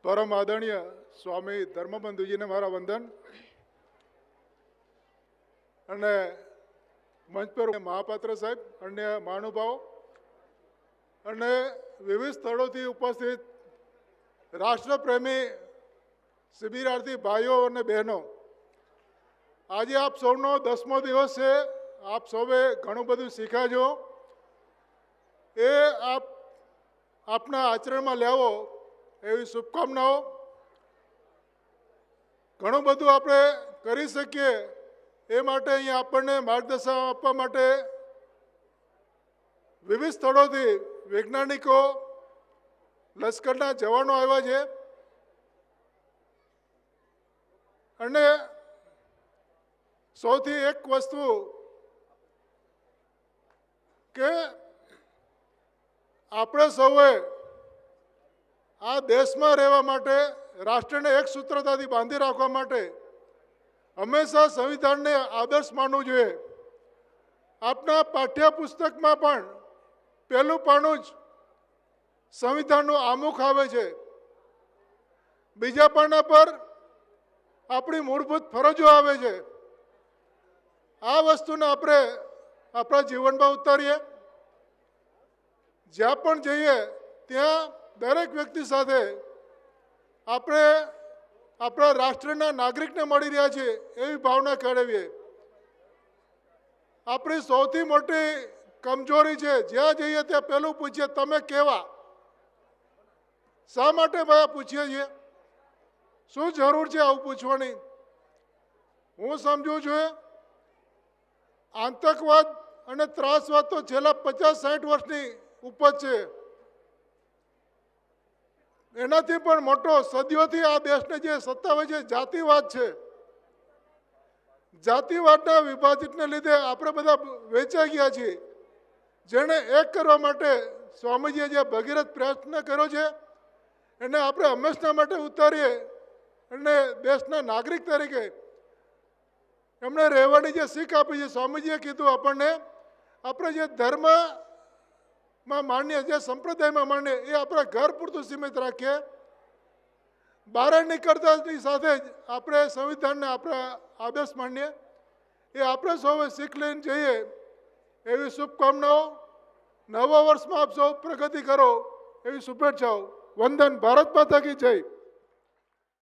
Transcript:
परम आदरणीय स्वामी धर्मबंधुजी ने मारा वंदन अने मंच पर महापात्र साहेब अन्य महानुभाव अने विविध स्थलों उपस्थित राष्ट्रप्रेमी शिबिरार्थी भाईओ और बहनों, आज आप सौनो 10मो दिवस है। आप सौए घणुं बधुं शीख्या ए आपना आचरण में लावो एवी शुभकामनाओं। घणुं बधुं आपणे करी सकीए ए माटे अहीं आपणे मार्गदर्शन आपवा माटे विविध स्थळोथी वैज्ञानिको लश्कરના જવાનો આવ્યા છે અને સૌથી એક વસ્તુ કે આપણે સૌએ આ દેશમાં રહેવા માટે રાષ્ટ્રને એક સૂત્રતાથી બાંધી રાખવા માટે હંમેશા સંવિધાનને આદર્શ માનવું જોઈએ। આપના પાઠ્યપુસ્તકમાં પણ પહેલું પાનું જ संविधानનું આમુખ આવે છે। બીજા પાના પર આપણી મૂળભૂત ફરજો આવે છે। આ વસ્તુને આપણે આપણા જીવનમાં ઉતારીએ। જ્યાં પણ જઈએ ત્યાં દરેક વ્યક્તિ સાથે આપણે આપણા રાષ્ટ્રના નાગરિકને મળી રહ્યા છીએ એવી ભાવના કેળવીએ। આપણી સૌથી મોટી કમજોરી છે, જ્યાં જઈએ ત્યાં પહેલું પૂછીએ તમે કેવા। શા માટે ભાઈ પૂછીએ છીએ? શું જરૂર છે આવું પૂછવાની? હું સમજુ છું આતંકવાદ અને ત્રાસવાદ તો છેલ્લા 50-60 વર્ષની ઉપજ છે। એનાથી પણ મોટો સદીઓથી આ દેશને જે સત્તાવે છે જાતિવાદ છે। જાતિવાદના વિભાજનને લીધે આપણે બધા વેચાઈ ગયા છીએ। જેને એક કરવા માટે સ્વામીજીએ જે ભગીરથ પ્રયત્ન કર્યો છે એને આપણે હંમેશા માટે ઉતારીએ અને દેશના નાગરિક તરીકે એમણે રહેવાની જે શીખ આપી છે, સ્વામીજીએ કીધું આપણને આપણે જે ધર્મમાં માનીએ, જે સંપ્રદાયમાં માનીએ એ આપણા ઘર પૂરતું સીમિત રાખીએ। બહાર નીકળતાની સાથે જ આપણે સંવિધાનને આપણા આદર્શ માનીએ। એ આપણે સૌએ શીખ લઈને જઈએ એવી શુભકામનાઓ। નવા વર્ષમાં આપ સૌ પ્રગતિ કરો એવી શુભેચ્છાઓ। वंदन। भारत माता की जय।